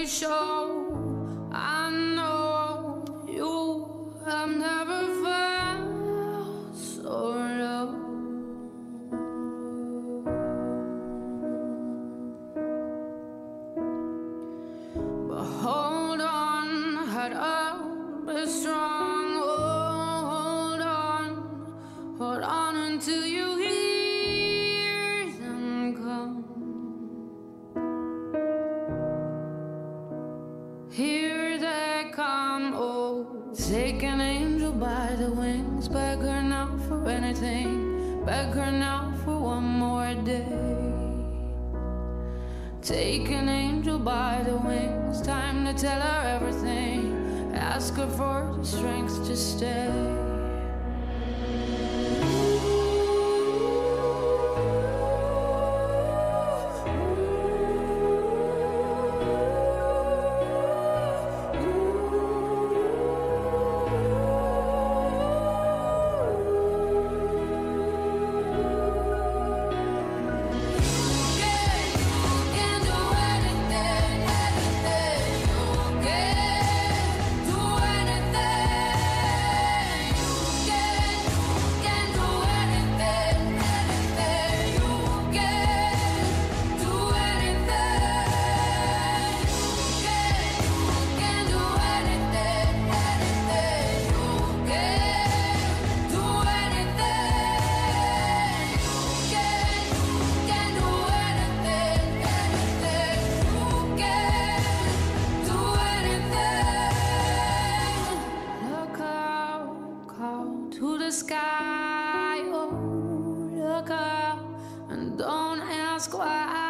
really show. I know you have never felt so low. But hold on, head up, be strong. Hold on until you hear them come. Here they come, oh. Take an angel by the wings. Beg her now for anything. Beg her now for one more day. Take an angel by the wings. Time to tell her everything. Ask her for the strength to stay. Sky, oh, look up and don't ask why.